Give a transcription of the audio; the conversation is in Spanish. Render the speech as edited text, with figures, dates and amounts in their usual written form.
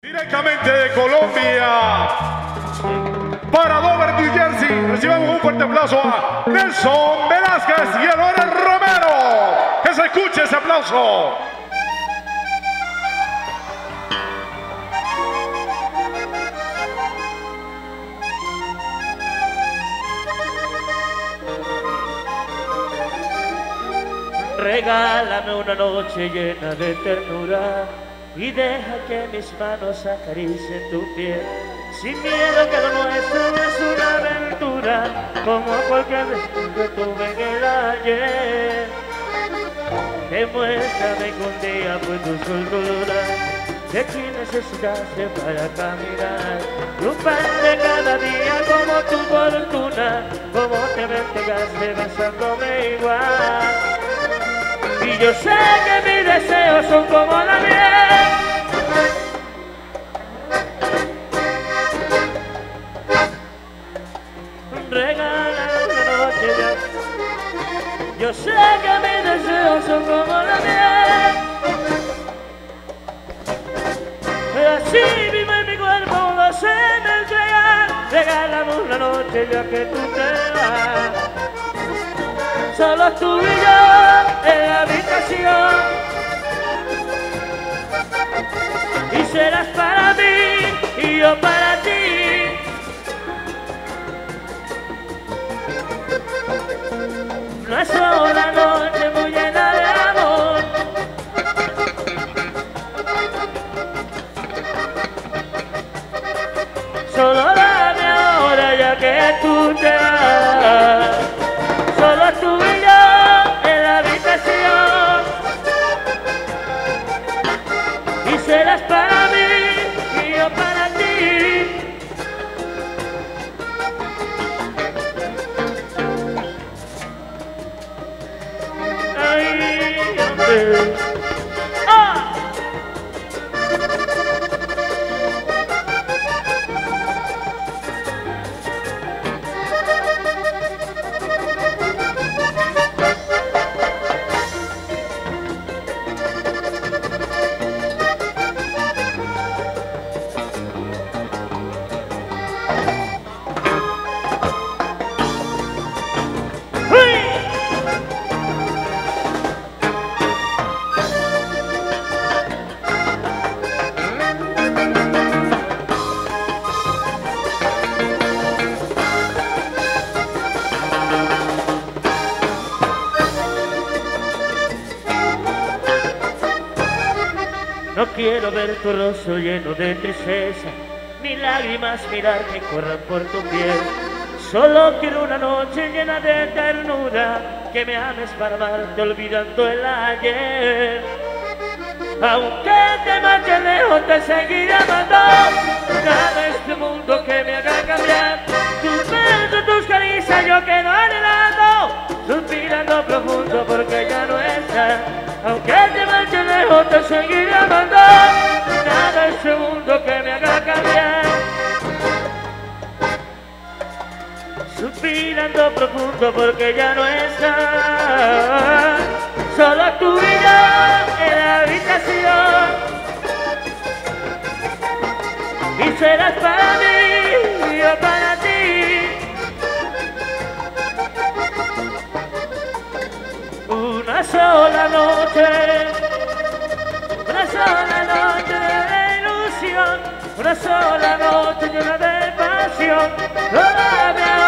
Directamente de Colombia, para Dover, New Jersey, recibamos un fuerte aplauso a Nelson Velázquez y Eduardo Romero. Que se escuche ese aplauso. Regálame una noche llena de ternura y deja que mis manos acaricien tu piel, sin miedo que lo nuestro no es una aventura, como cualquier vez que tuve en el ayer. Demuéstrame que un día fue tu soltura, de quien necesitaste para caminar, un pan de cada día como tu fortuna, como te entregaste besándome igual. Y yo sé que mis deseos son como la miel. Regálame una noche ya. Yo sé que mis deseos son como la miel. Así vivo en mi cuerpo, lo sé me entregar. Regálame una noche ya que tú te vas. Solo tú y yo en la habitación, y serás para mí y yo para ti. Una sola noche muy llena de amor. Solo dame ahora ya que tú te vas. Solo tú y yo en la habitación, y serás para mí y yo para ti. Ay, hombre. ¡Ah! No quiero ver tu rostro lleno de tristeza, ni lágrimas mirar que corran por tu piel. Solo quiero una noche llena de ternura, que me ames para amarte olvidando el ayer. Aunque te marches lejos te seguiré amando, nada en este mundo que me haga cambiar. Tus besos, tus caricias yo quedo anhelando, suspirando profundo porque ya no estás. Aunque te marches lejos te seguiré amando, nada en este mundo que me haga cambiar. Suspirando profundo porque ya no estás. Solo tú y yo en la habitación, y serás para mí y yo para ti. Una sola noche de ilusión, una sola noche llena de pasión. Todavía